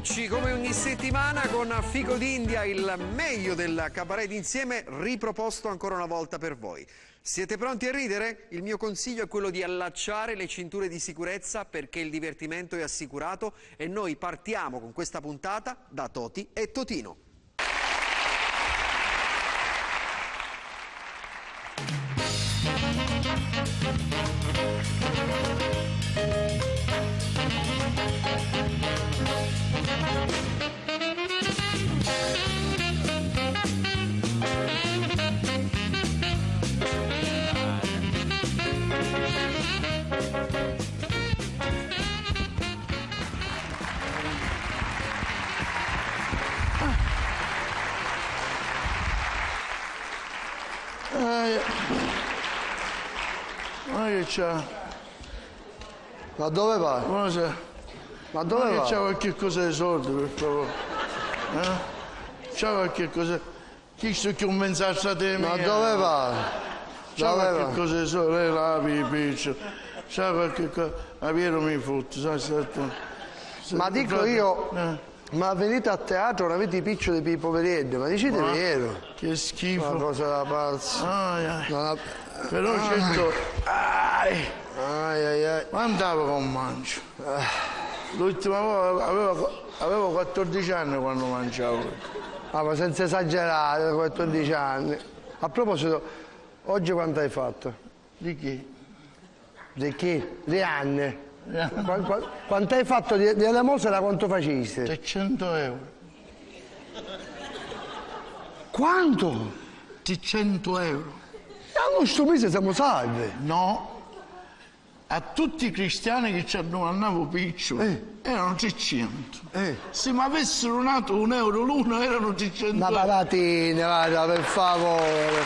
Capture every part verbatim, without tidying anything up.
eccoci come ogni settimana con Fico d'India, il meglio del cabaret insieme riproposto ancora una volta per voi. Siete pronti a ridere? Il mio consiglio è quello di allacciare le cinture di sicurezza perché il divertimento è assicurato e noi partiamo con questa puntata da Toti e Totino. Ma che c'ha? Ma dove vai? Buonasera. Ma dove Ma vai? che c'ha qualche cosa di soldi, per favore? Eh? C'ha qualche cosa... Chi sto che un messaggio a te? Ma dove vai? C'ha Dove qualche vai? cosa di soldi? Lei la pipiccio. C'ha qualche cosa... A Piero mi fotte, sai, stato... Ma dico io, Eh. ma venite a teatro, non avete i piccioli per i poveretti, ma dicete Ma- vero? Che Una schifo. cosa da pazzo. Ai, ai. Ma- Però certo... Ai. Ai ai ai. Ma andavo con mancio. L'ultima volta avevo, avevo quattordici anni quando mangiavo. Ah, ma senza esagerare, quattordici anni. A proposito, oggi quanto hai fatto? Di chi? Di chi? Di anni. Qua- qua- Quanto hai fatto di, di elemosina, quanto faciste? seicento euro. Quanto? seicento euro. A questo mese siamo salvi. No. A tutti i cristiani che ci domandavo piccioli Eh. erano seicento. Eh. Se mi avessero dato un euro l'uno erano seicento Ma euro. patatine, guarda, per favore.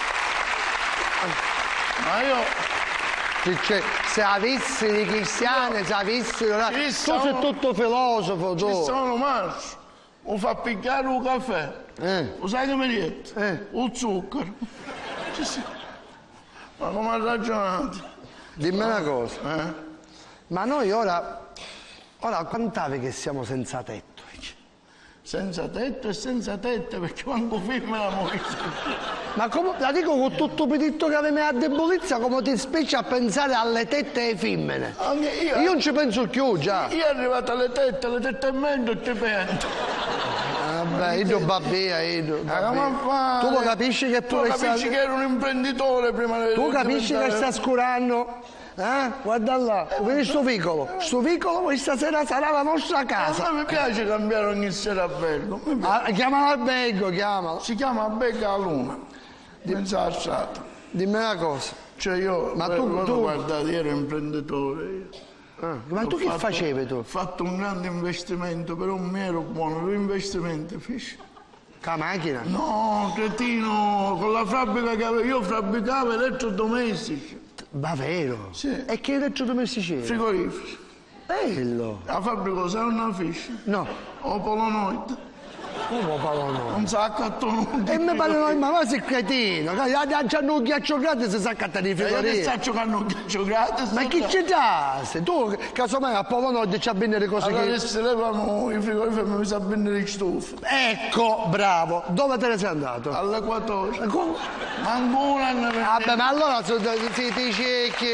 Ma io... Se, c'è- se avessi di cristiani, se avessero... Ci Tu stavano- sei tutto filosofo, Ci tu. stavano marcio. Mi fa pigliare un caffè. Eh. Lo sai che mi detto? Eh. Un zucchero. Ci sta- Ma come ha ragionato? Dimmi una cosa. Eh? Ma noi ora... Ora quant'ave che siamo senza tetto? Senza tetto e senza tette, perché manco femmina muore. Ma come, la dico con tutto peditto che avevi a debolezza, come ti specie a pensare alle tette e ai femmine? Anche io. Io non ci penso più già. Io arrivato alle tette, alle tette e mezzo e ti pento. Vabbè, io va via, io va Ah, ma via. fa- Tu lo capisci che Tu pure capisci stai... che ero un imprenditore prima di Tu capisci che diventare- stai scurando? Eh? Guarda là, vedi sto vicolo? Sto vicolo questa sera sarà la nostra casa. A me mi piace cambiare ogni sera a Bello. Mi piace. Ah, chiamala al becco, chiamala. Si chiama Becca a Luna. Pensa al sato. Dimmi una cosa. Cioè io, Ma ma tu- tu, tu- guardate, ero imprenditore. Io. Ah, ma tu Ho che fatto- facevi tu? Ho fatto un grande investimento, però non mi ero buono. L'investimento, fece. Con la macchina? No, cretino, con la fabbrica che avevo, io fabbricavo elettrodomestici, Ma vero? Sì. E che elettrodomestici? frigoriferi. Bello. La fabbrica sai una fish, No, o polonoid, come parlo no? un sacco a tonno. E mi pare no, ma va sei cretino, c'hanno un ghiaccio grande se sa accattare i E io che frigoriferi. sta giocando un ghiaccio gratis. Ma chi ci dà? Tu, casomai a Polo Nord ci abbini le cose Allora che... se levano i frigoriferi mi sa bene di stufa. Ecco, bravo. Dove te ne sei andato? All'Equatore. Come? Manco una ne Vabbè, ma allora sono ti, ti cecchi.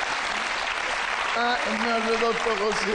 E mi ha ridotto così.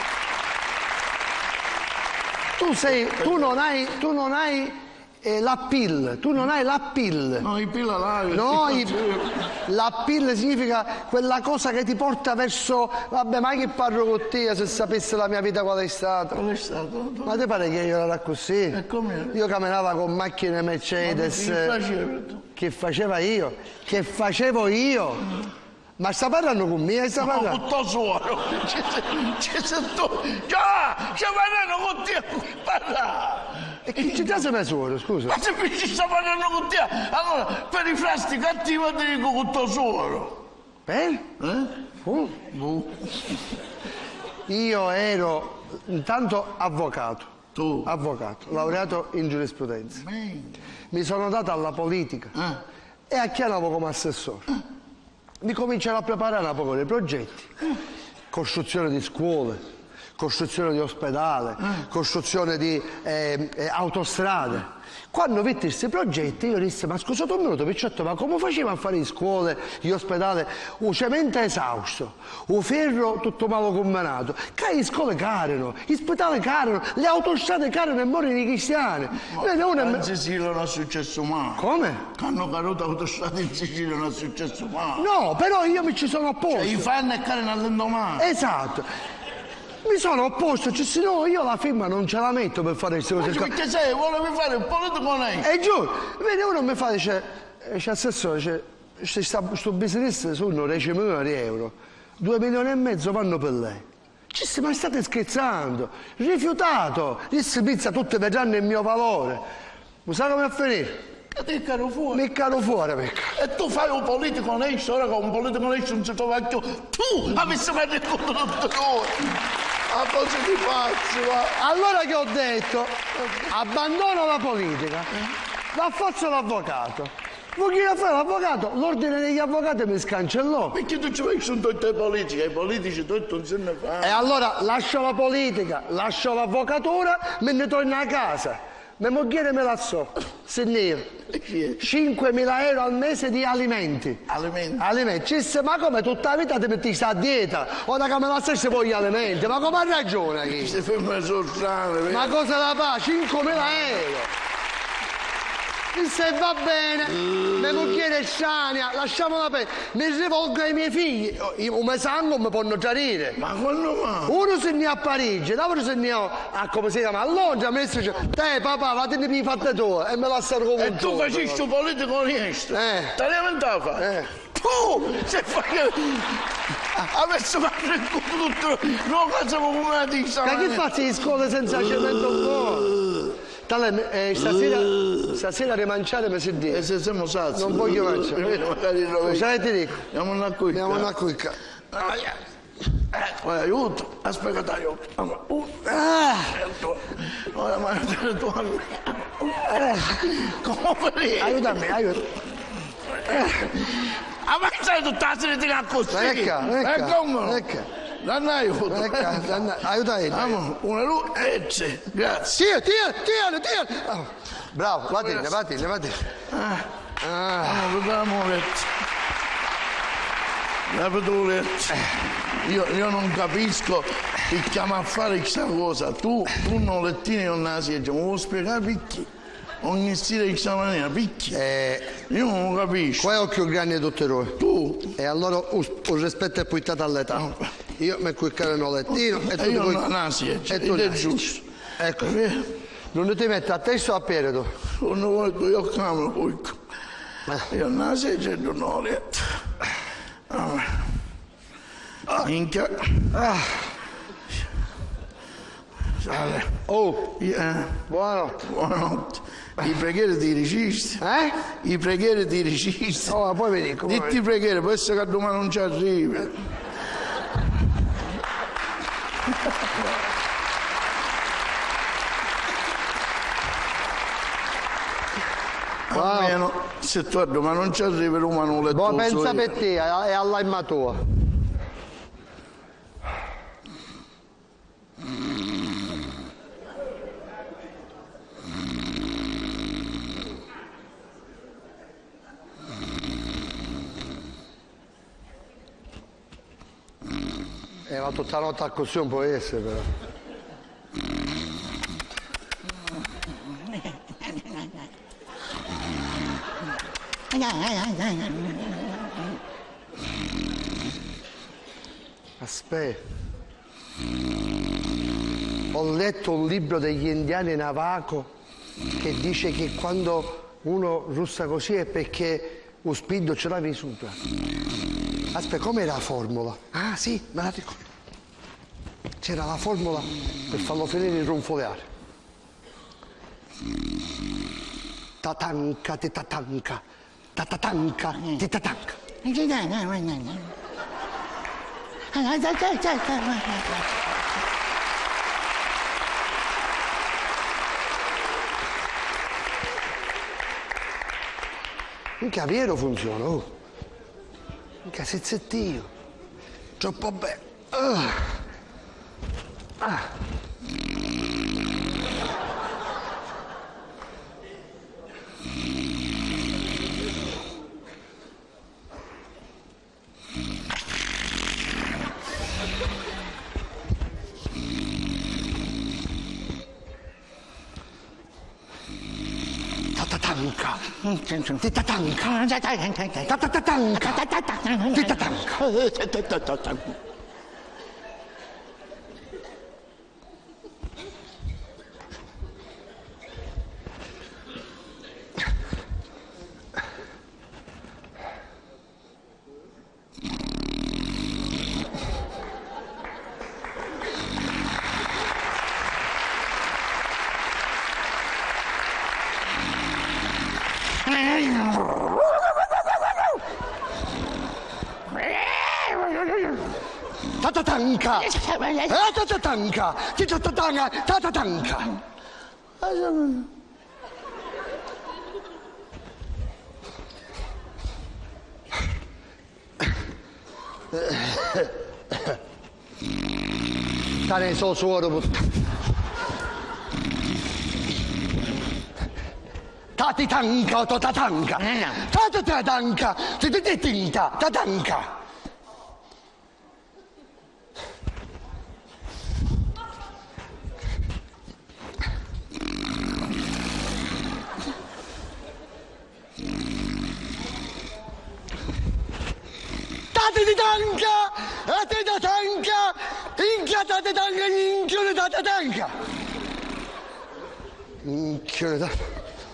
Tu sei, tu non hai, tu non hai eh, la pill, tu non hai la pill. No, i pila là. No, i- la pill significa quella cosa che ti porta verso... Vabbè, ma che parlo con te se sapesse la mia vita qual è stata? Qual è stato? Ma ti pare che io era così? E come? Io camminava con macchine Mercedes. Che facevi tu? Che faceva io? Che facevo io? Ma sta parlando con me? Sta No, parlando? con tuo suono. Ci sei- ci sei tu. Già, stiamo parlando con te. Parla. E chi ci dà se me suoro, scusa? Ma se mi ci sta parlando con te, allora per i frasti cattivi ti dico con tuo suono. Per? Eh? Oh. Io ero intanto avvocato. Tu. Avvocato, laureato in giurisprudenza. Bene. Mi sono dato alla politica Eh. e a Chianavo come assessore. Mi cominciano a preparare un po' con i progetti, costruzione di scuole, costruzione di ospedale, eh. costruzione di eh, eh, autostrade. Quando vetti questi progetti io dissi, ma scusate un minuto Piccetto, ma come facevamo a fare le scuole, gli ospedali, un cemento esausto, un ferro tutto malo combinato, che le scuole carano, gli ospedali carano, le autostrade carano e morono i cristiani. Ma in Sicilia non è successo mai. Come? Che hanno caduto autostrade in Sicilia non è successo mai. No, però io mi ci sono opposto. Cioè, i fanno e carano all'indomani. Esatto. Mi sono opposto, cioè se no io la firma non ce la metto per fare queste cose. Ma perché sei, volevi fare un politico onesto? E giù, vedi uno mi fa, dice, dice assessore, dice, questo business sono dieci milioni di euro, due milioni e mezzo vanno per lei. Disse, ma state scherzando? Rifiutato, disse pizza, tutte vedranno il mio valore. Ma sai come a finire? E ti caro fuori. Mi caro fuori, perché? E tu fai un politico onesto, ora con un politico onesto non si trova più. Tu avessi mai raccontato tutto noi. A cosa ti faccio, va? Allora che ho detto? Abbandono la politica, va faccio l'avvocato. Voglio fare l'avvocato, l'ordine degli avvocati mi scancellò. Perché tu ci vai su tutte le politiche, i politici tutto non se ne fanno. E allora lascio la politica, lascio l'avvocatura, me ne torno a casa. Mia moglie me la so, signor. cinquemila euro al mese di alimenti. Alimenti? Alimenti. Ci disse, ma come tutta la vita ti metti a dieta? Ora che me la stessa poi gli alimenti, ma come ha ragione chi? Si ferma sul strano, ma cosa la fa? cinquemila euro. Se va bene, mm. mia moglie è sana, lasciamola perdere. Mi rivolgo ai miei figli, un sangue mi possono già dire. Ma quando va? Uno se ne ha a Parigi, l'altro se ne ha a come si chiama, a Londra, mi dice, te papà, vattene per i fatti tuoi, e me lasciano come e un tu giorno. facessi un politico onesto, eh. te ne mentava? Eh. Tu, se fai... Avessi fatto il tutto, non facciamo come la dice. Ma che fatti di scuole senza cemento un po'? Tale, eh, stasera, stasera rimanciare mi si dice. E se siamo sazi. Non voglio mangiare. Magari sai ti dico? Andiamo a qui. Andiamo a qui. Eh, aiuto, aspetta, ti aiuto. Ah. Ora, ma tu... Come fai? Aiutami, aiuto. Avanzai tutta la sera così. Ecco, ecco. E come? Ecco. Danna aiuto. Ecco, aiuta io. Una luce, grazie. Tieni, tieni, tieni, tieni. Oh. Bravo, vattene, vattene, vattene. Ah. Ah. Vediamo letto. Capito letto. Io, io non capisco chi chiama a fare questa cosa. Tu, tu non lettini non la siedi, mi vuoi spiegare perché? Ogni stile di questa maniera, perché? Eh, io non lo capisco. Qua è il più grande di tutti noi. Tu? E allora un rispetto è puntata all'età. No. Io mi cuccano lettino e, e tu io puoi... non la siedi, e tu è giusto. Ecco, non ti metti a testo o a piede tu? Non voglio, io camero poi. Io non la siedi e non ho letto. Minchia. Ah. Sale. Oh, yeah. Buonanotte. Buonanotte. I preghiere di regista. Eh? I preghiere di regista. Oh, poi vedi come. Ditti preghiere, può essere che domani non ci arrivi. Almeno se tu a domani non ci arrivi, Roma non le Boh, pensa per te, è all'anima tua. E va tutta la notte così non può essere però. Aspetta. Ho letto un libro degli indiani Navajo che dice che quando uno russa così è perché un spirito ce l'ha vissuta. Aspetta, com'era la formula? Ah sì, me la ricordo. C'era la formula per farlo finire di ronfoleare. Tatanca, ti tatanca, tatatanca, ti tatanca. Minchia, vero funziona, oh. Minchia, sezzettio. Troppo bello. Uh. Ah. Tatatanca. Titatanca. Tatatanca. Titatanca. Tatatanca. Tatatanca. Titatanca. Tatatanca. Cane so suoro. Tatitanca, totatanca. Tatatanca. Tititinta. Tatanca. Tatitanca. Tatitanca. Inchia tatitanca. Inchia tatitanca. Inchia tatitanca.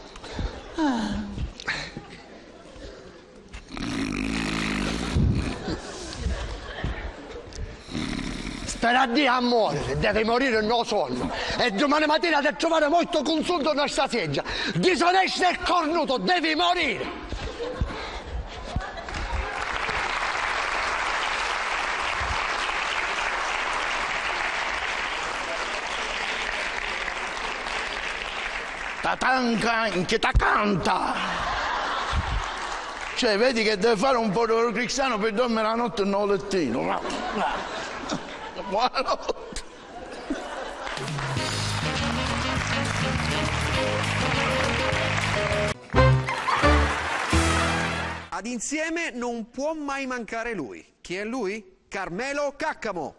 Spera di a morire, deve morire il mio sonno. E domani mattina devi trovare molto consulto nella seggia. Disonesto e cornuto, devi morire. Tatanca in che ta canta. Cioè, vedi che deve fare un po' di cristiano per dormire la notte nel lettino. Buonanotte. Ad Insieme non può mai mancare lui. Chi è lui? Carmelo Caccamo.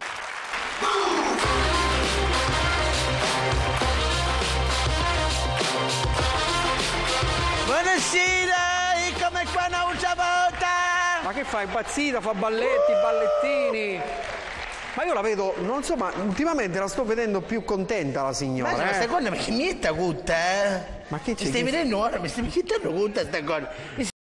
Buonasera, come qua un'altra volta? Ma che fai? Impazzita, fa balletti, ballettini. Ma io la vedo, non so, ma ultimamente la sto vedendo più contenta la signora. Ma eh? secondo me che niente tutta, eh? Ma che c'è? Mi stai vedendo ora? Mi stai mettendo tutta sta cosa? Mi